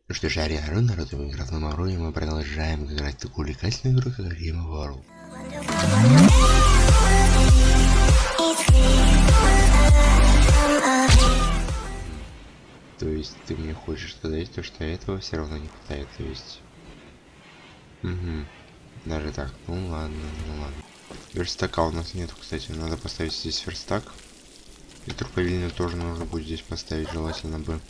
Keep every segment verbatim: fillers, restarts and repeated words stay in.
Ну что же, ариару, народ, мы играем на Мавро, и мы продолжаем играть в такую увлекательную игру, как Game World. То есть ты мне хочешь сказать то, что этого все равно не хватает, то есть... Угу. Даже так, ну ладно, ну ладно. Верстака у нас нету, кстати, надо поставить здесь верстак. И турповильню тоже нужно будет здесь поставить, желательно бы.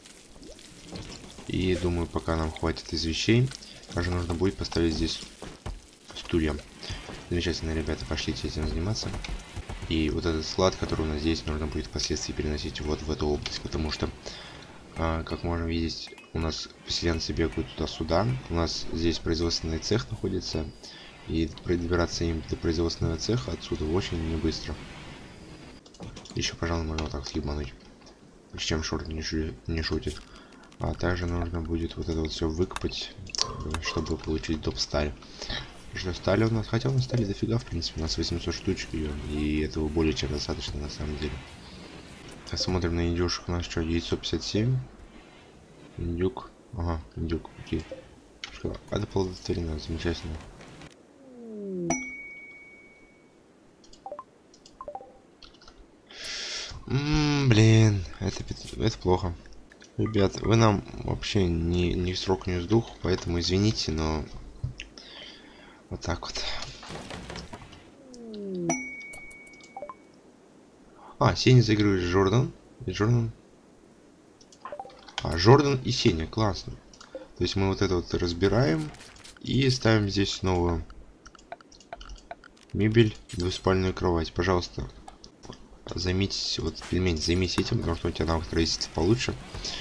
И думаю, пока нам хватит из вещей, даже нужно будет поставить здесь стулья. Замечательно, ребята, пошлите этим заниматься. И вот этот склад, который у нас здесь, нужно будет впоследствии переносить вот в эту область, потому что, а, как можно видеть, у нас поселенцы бегают туда-сюда. У нас здесь производственный цех находится, и добираться им до производственного цеха отсюда очень не быстро. Еще, пожалуй, можно вот так съебануть, с чем шорт не, шу не шутит. А также нужно будет вот это вот все выкопать, чтобы получить доп. Сталь. Что стали у нас, хотя у нас стали дофига, в принципе, у нас восемьсот штучек ее, и этого более чем достаточно на самом деле. Посмотрим на индюшек, у нас что, яйцо пятьдесят семь. Индюк, ага, индюк, окей. Что, это плодотворено, замечательно. Ммм, блин, это, это плохо. Ребят, вы нам вообще не, не срок, не сдух, поэтому извините, но вот так вот. А, Сеня заигрывает с Джордан. И Джордан. А, Джордан и Сеня, классно. То есть мы вот это вот разбираем и ставим здесь новую мебель, двуспальную кровать. Пожалуйста, займитесь, вот пельмень, займись этим, потому что у тебя навык строительства получше.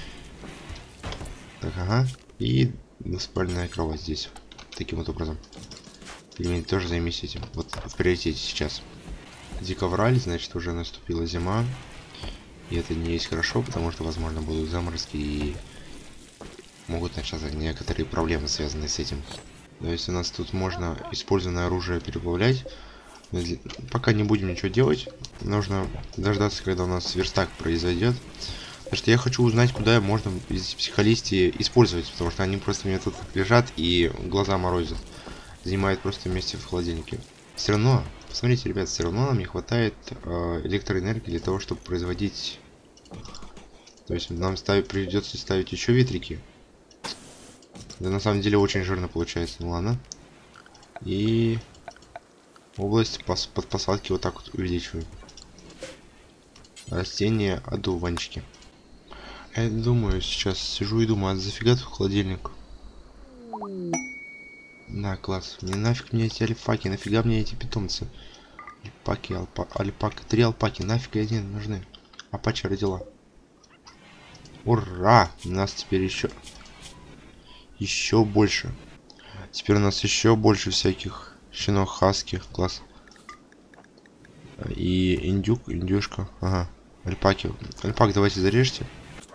Так, ага. И двуспальная кровать здесь. Таким вот образом. Пельмень, тоже займись этим. Вот в приоритете сейчас. Декабрь, значит, уже наступила зима. И это не есть хорошо, потому что, возможно, будут заморозки и могут начаться некоторые проблемы, связанные с этим. То есть у нас тут можно использованное оружие переплавлять. Пока не будем ничего делать. Нужно дождаться, когда у нас верстак произойдет. Потому что я хочу узнать, куда можно из психолистии использовать, потому что они просто у меня тут лежат и глаза морозят. Занимают просто месте в холодильнике. Все равно, посмотрите, ребят, все равно нам не хватает э, электроэнергии для того, чтобы производить. То есть нам ставить, придется ставить еще ветрики. Да, на самом деле очень жирно получается, ну ладно. И область пос под посадки вот так вот увеличиваем. Растения, одуванчики. Я думаю, сейчас сижу и думаю, а зафига тут холодильник? Да, класс. Мне нафиг мне эти альпаки, нафига мне эти питомцы? Альпаки, альпа, альпака, три альпаки, нафиг они нужны? Апача родила. Ура! У нас теперь еще... Еще больше. Теперь у нас еще больше всяких щенок хаски, класс. И индюк, индюшка, ага. Альпаки. Альпак, давайте зарежьте.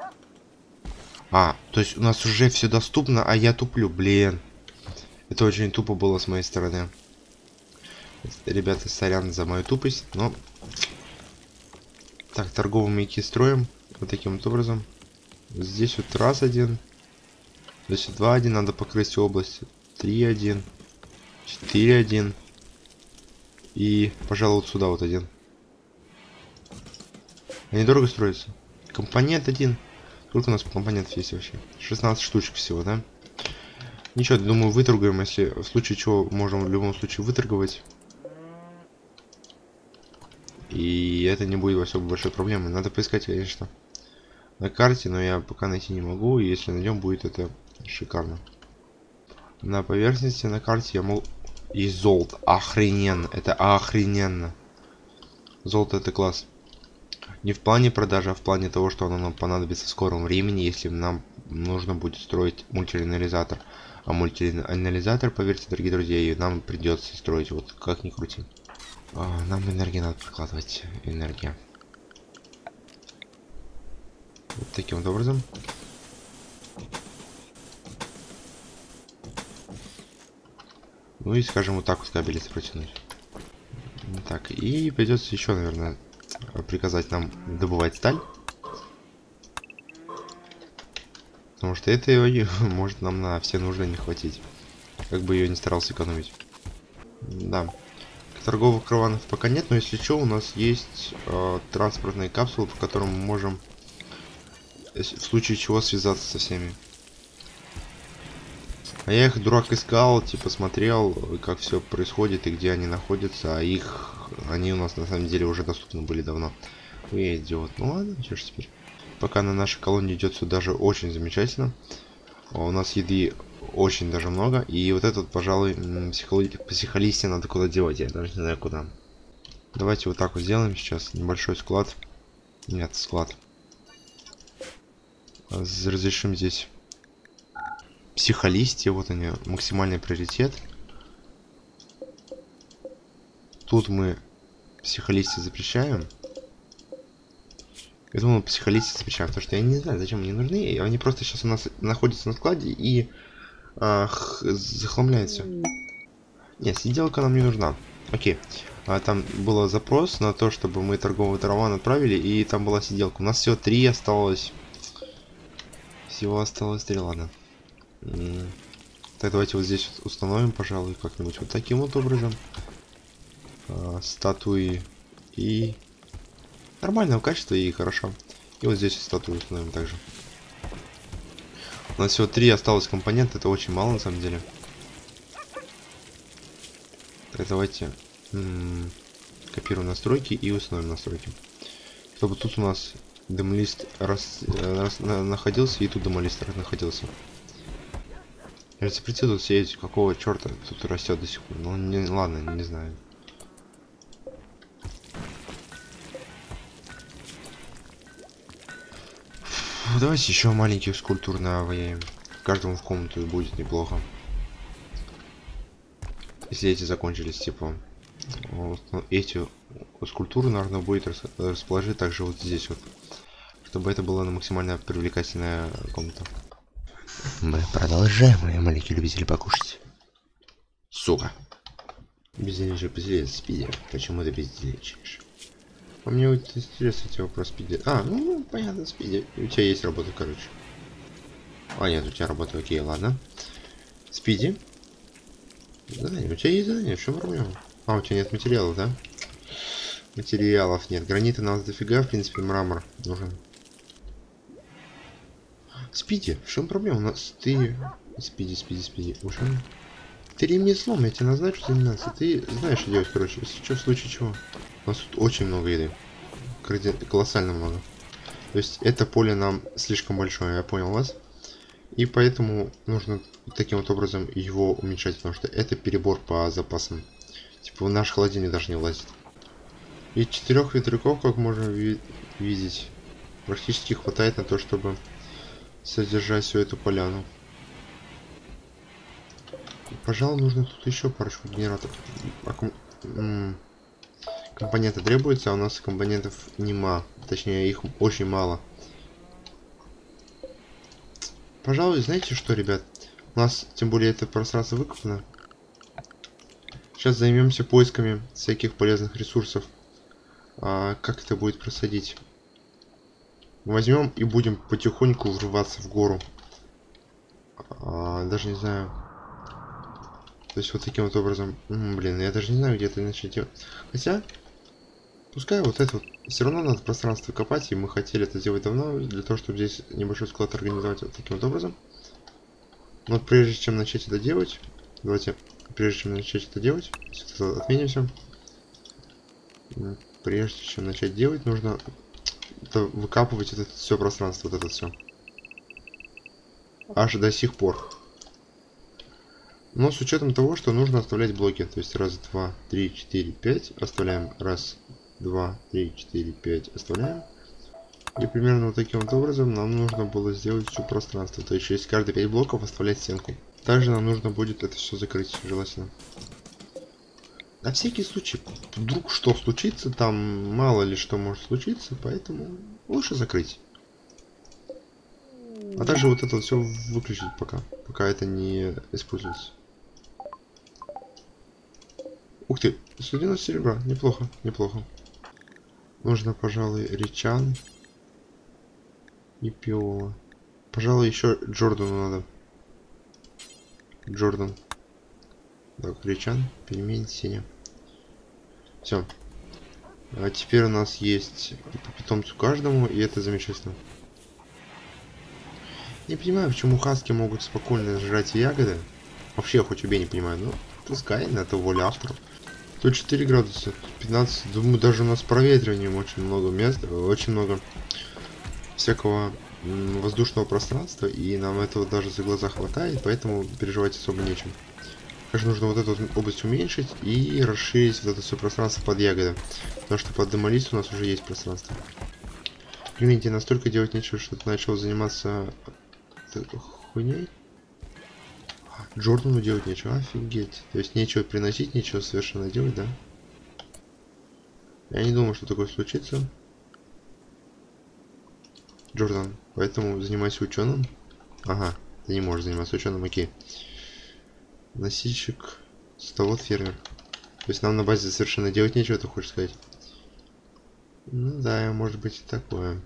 А, то есть у нас уже все доступно, а я туплю, блин. Это очень тупо было с моей стороны. Ребята, сорян за мою тупость, но... Так, торговые маяки строим. Вот таким вот образом. Здесь вот раз один. Здесь два один, надо покрыть всю область. Три один. Четыре один. И, пожалуй, вот сюда вот один. Они дорого строятся. Компонент один. Сколько у нас по компонентов есть вообще? шестнадцать штучек всего, да? Ничего, думаю, выторгуем, если в случае чего можем в любом случае выторговать. И это не будет особо большой проблемой. Надо поискать, конечно, на карте, но я пока найти не могу. И если найдем, будет это шикарно. На поверхности, на карте я могу... И золото. Охрененно. Это охрененно. Золото это класс. Не в плане продажи, а в плане того, что оно нам понадобится в скором времени, если нам нужно будет строить мультианализатор. А мультианализатор, поверьте, дорогие друзья, нам придется строить, вот как ни крути. А, нам энергию надо прикладывать. Энергия. Вот таким вот образом. Ну и, скажем, вот так вот кабелицы протянуть. Так, и придется еще, наверное, приказать нам добывать сталь. потому что этой может нам на все нужды не хватить. Как бы ее не старался экономить. Да. Торговых караванов пока нет, но если что, у нас есть э, транспортные капсулы, по которым мы можем в случае чего связаться со всеми. А я их, дурак, искал, типа смотрел, как все происходит и где они находятся, а их, они у нас на самом деле уже доступны были давно. Ой, идиот. Ну ладно, что ж теперь. Пока на нашей колонии идет все даже очень замечательно. У нас еды очень даже много. И вот этот, пожалуй, психолистия надо куда девать. Я даже не знаю куда. Давайте вот так вот сделаем сейчас. Небольшой склад. Нет, склад. Разрешим здесь психолистия. Вот они, максимальный приоритет. Тут мы психолистию запрещаем. Я думаю, психолистию запрещаем, потому что я не знаю, зачем они нужны. Они просто сейчас у нас находятся на складе и ах, захламляются. Нет, сиделка нам не нужна. Окей. А, там был запрос на то, чтобы мы торговый караван отправили, и там была сиделка. У нас всего три осталось. Всего осталось три, ладно. Так, давайте вот здесь вот установим, пожалуй, как-нибудь вот таким вот образом. А, статуи и... Нормального качества и хорошо. И вот здесь статую установим также. У нас всего три осталось компонента, это очень мало на самом деле. Так, давайте копируем настройки и установим настройки. Чтобы тут у нас демолист раз, раз, на, находился и тут демолист находился. Я запретил тут сеять, какого черта тут растет до сих пор. Ну не, ладно, не знаю. Давайте еще маленьких скульптур наваяем. Каждому в комнату будет неплохо. Если эти закончились, типа, вот, эти скульптуры нужно будет расположить также вот здесь вот, чтобы это была максимально привлекательная комната. Мы продолжаем, мои маленькие любители покушать. Сука. Безделичие, безделичие, спиди. Почему ты безделичаешь? А мне вот интересно эти вопрос спиди. А, ну понятно, спиди. У тебя есть работа, короче. А, нет, у тебя работа, окей, ладно. Спиди. Задание, у тебя есть задание, в чем проблема? А, у тебя нет материалов, да? Материалов нет. Гранита нас дофига, в принципе, мрамор нужен. Спиди, в чем проблема? У нас ты... Спиди, спиди, спиди. Уже... Ты ремни слом, я тебе назначу заниматься. Ты знаешь, что делать, короче. Если что, в случае чего. У нас тут очень много еды. Колоссально много. То есть это поле нам слишком большое, я понял вас. И поэтому нужно таким вот образом его уменьшать, потому что это перебор по запасам. Типа в наш холодильник даже не влазит. И четырех ветряков, как можно ви видеть, практически хватает на то, чтобы содержать всю эту поляну. Пожалуй, нужно тут еще парочку генераторов. Компоненты требуются, а у нас компонентов нема. Точнее, их очень мало. Пожалуй, знаете что, ребят? У нас, тем более, это пространство выкопано. Сейчас займемся поисками всяких полезных ресурсов. А как это будет происходить? Возьмем и будем потихоньку врываться в гору. А, даже не знаю. То есть вот таким вот образом. М, блин, я даже не знаю, где это начать делать. Хотя, пускай вот это вот. Все равно надо пространство копать, и мы хотели это сделать давно, для того, чтобы здесь небольшой склад организовать вот таким вот образом. Но прежде чем начать это делать, давайте, прежде чем начать это делать, это отменим все. Прежде чем начать делать, нужно это выкапывать это все пространство, вот это все. Аж до сих пор. Но с учетом того, что нужно оставлять блоки. То есть раз, два, три, четыре, пять. Оставляем. Раз, два, три, четыре, пять. Оставляем. И примерно вот таким вот образом нам нужно было сделать все пространство. То есть через каждые пять блоков оставлять стенку. Также нам нужно будет это все закрыть, желательно. На всякий случай, вдруг что случится, там мало ли что может случиться, поэтому лучше закрыть. А также вот это все выключить пока, пока это не используется. Ух ты, сто девяносто серебра, неплохо, неплохо. Нужно, пожалуй, речан и пиола. Пожалуй, еще Джордану надо. Джордан. Так, Ричан, пельмень, Сеня. Все. А теперь у нас есть по питомцу каждому, и это замечательно. Не понимаю, почему хаски могут спокойно жрать ягоды. Вообще, хоть убей, не понимаю. Ну, пускай, на это воля авторов. сто четыре градуса, пятнадцать. Думаю, даже у нас с проветриванием очень много места, очень много всякого воздушного пространства, и нам этого даже за глаза хватает, поэтому переживать особо нечем. Конечно, нужно вот эту область уменьшить и расширить вот это все пространство под ягоды, потому что под демолист у нас уже есть пространство. Пельмени, настолько делать нечего, что ты начал заниматься хуйней. Джордану делать нечего, офигеть. То есть нечего приносить, нечего совершенно делать, да? Я не думаю, что такое случится. Джордан, поэтому занимайся ученым. Ага, ты не можешь заниматься ученым, окей. Носильщик, столот, фермер. То есть нам на базе совершенно делать нечего, ты хочешь сказать? Ну да, может быть и такое.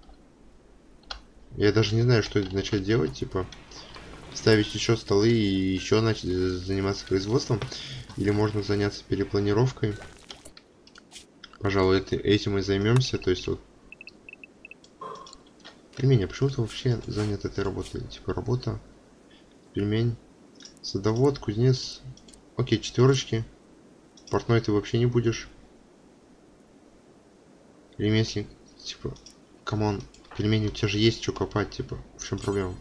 Я даже не знаю, что начать делать, типа ставить еще столы и еще начать заниматься производством, или можно заняться перепланировкой. Пожалуй, это, этим и займемся. То есть вот пельмень, а почему ты вообще занят этой работой? Типа работа, пельмень, садовод, кузнец. Окей, четверочки. Портной ты вообще не будешь. Ремесленник, типа, камон, пельмени, у тебя же есть что копать, типа, в чем проблема?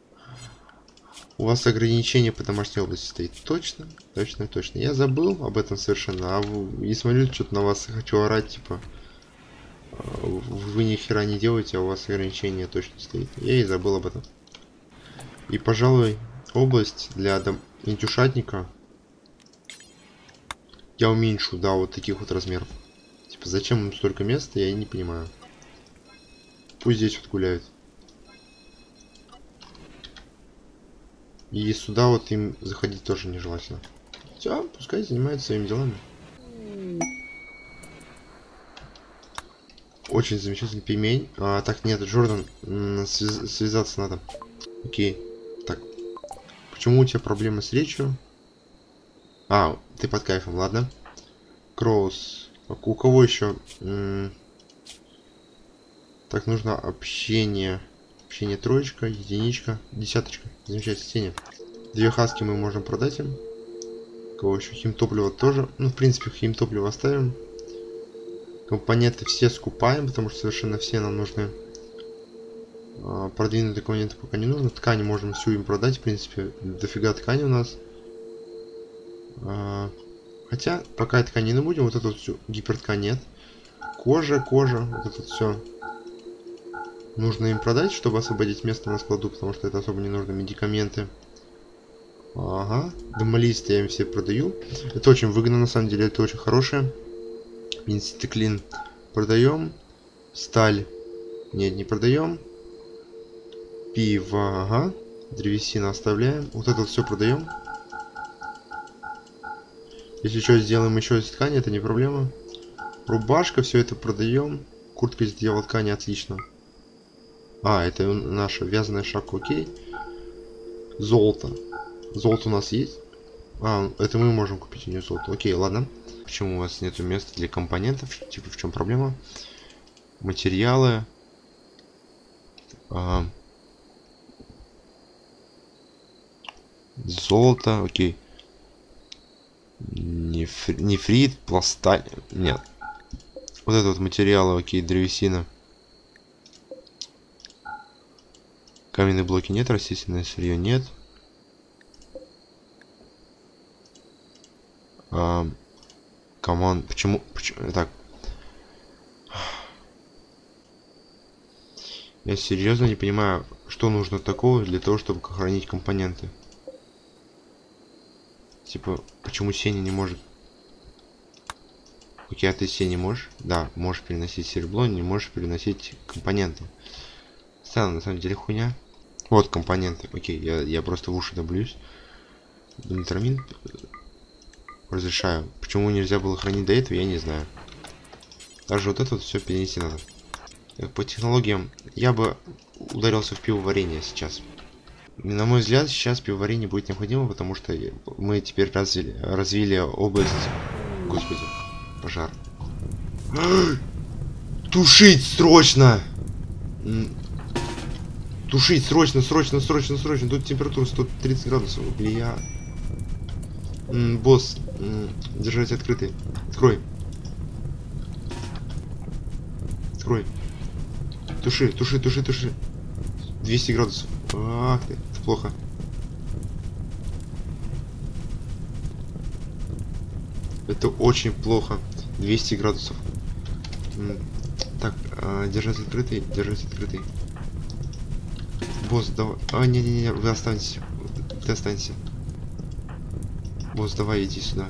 У вас ограничение по домашней области стоит. Точно, точно, точно. Я забыл об этом совершенно. А вы, и смотрю, что-то на вас хочу орать, типа. Вы ни хера не делаете, а у вас ограничение точно стоит. Я и забыл об этом. И, пожалуй, область для дом... индюшатника я уменьшу до вот таких вот размеров. Типа, зачем им столько места, я и не понимаю. Пусть здесь вот гуляют. И сюда вот им заходить тоже нежелательно. Все, пускай занимаются своими делами. Очень замечательный пельмень. А, так, нет, Джордан, связ связаться надо. Окей. Так. Почему у тебя проблемы с речью? А, ты под кайфом, ладно. Кроус. У кого еще? М так, нужно общение. Общение троечка, единичка, десяточка. Замечательно, Сеня. Две хаски мы можем продать им. Кого еще? Химтопливо тоже. Ну, в принципе, химтопливо оставим. Компоненты все скупаем, потому что совершенно все нам нужны. А, продвинутые компоненты пока не нужно. Ткани можем всю им продать, в принципе. Дофига ткани у нас. А, хотя, пока ткани не будем. Вот эту всю гиперткань нет. Кожа, кожа. Вот это все. Нужно им продать, чтобы освободить место на складу, потому что это особо не нужно. Медикаменты. Ага. Демолисты я им все продаю. Это очень выгодно, на самом деле. Это очень хорошее. Инстеклин продаем. Сталь. Нет, не продаем. Пиво. Ага. Древесина оставляем. Вот это все продаем. Если что, сделаем еще из ткани, это не проблема. Рубашка, все это продаем. Куртка из дьявол ткани, отлично. А, это наша вязаная шапка, окей. Золото. Золото у нас есть? А, это мы можем купить у нее золото. Окей, ладно. Почему у вас нету места для компонентов? Типа, в чем проблема? Материалы. А, золото, окей. Нефри... Нефрит, пласталь. Нет. Вот это вот материалы, окей, древесина. Каменные блоки нет, растительное сырье нет. А, команд, почему, почему, так. Я серьезно не понимаю, что нужно такого для того, чтобы хранить компоненты. Типа, почему Сеня не может? Окей, а ты Сеня можешь? Да, можешь переносить серебро, не можешь переносить компоненты. Странно, на самом деле хуйня. Вот компоненты. Окей, я, я просто в уши доблюсь. Донитрамин разрешаю. Почему нельзя было хранить до этого, я не знаю. Даже вот это вот все перенести надо. По технологиям я бы ударился в пивоварение сейчас. На мой взгляд, сейчас пивоварение будет необходимо, потому что мы теперь развили, развили область... Господи, пожар. Тушить срочно! Тушить срочно, срочно, срочно, срочно. Тут температура сто тридцать градусов. Бля. М, босс, м, держать открытый. Открой. Открой. Туши, туши, туши, туши. двести градусов. Ах ты, это плохо. Это очень плохо. двести градусов. М, так, а, держать открытый, держать открытый. Босс, давай. А, не-не-не, вы останетесь. Ты останься. Босс, давай, иди сюда.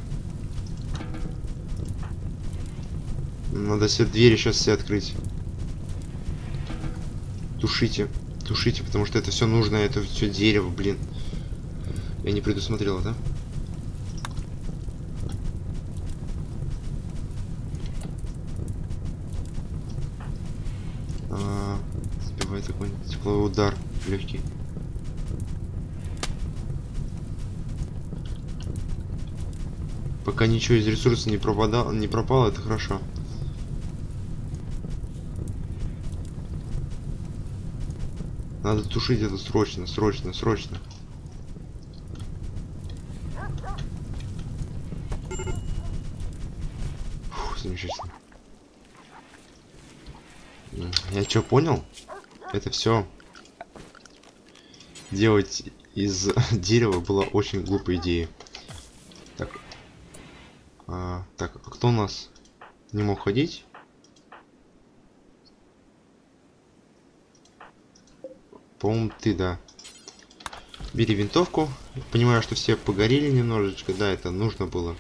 Надо все двери сейчас все открыть. Тушите. Тушите, потому что это все нужно, это все дерево, блин. Я не предусмотрел, да? А, сбивай такой тепловой удар легкий. Пока ничего из ресурса не пропадало, не пропало, это хорошо. Надо тушить это срочно, срочно, срочно. Фух, замечательно. Я что понял? Это все делать из дерева была очень глупая идея. Так, а, так, а кто у нас не мог ходить? По-моему, ты, да. Бери винтовку. Понимаю, что все погорели немножечко. Да, это нужно было.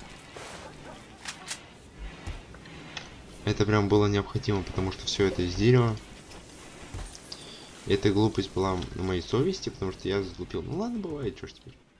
Это прям было необходимо, потому что все это из дерева. Эта глупость была на моей совести, потому что я заглупил. Ну ладно, бывает, что ж теперь.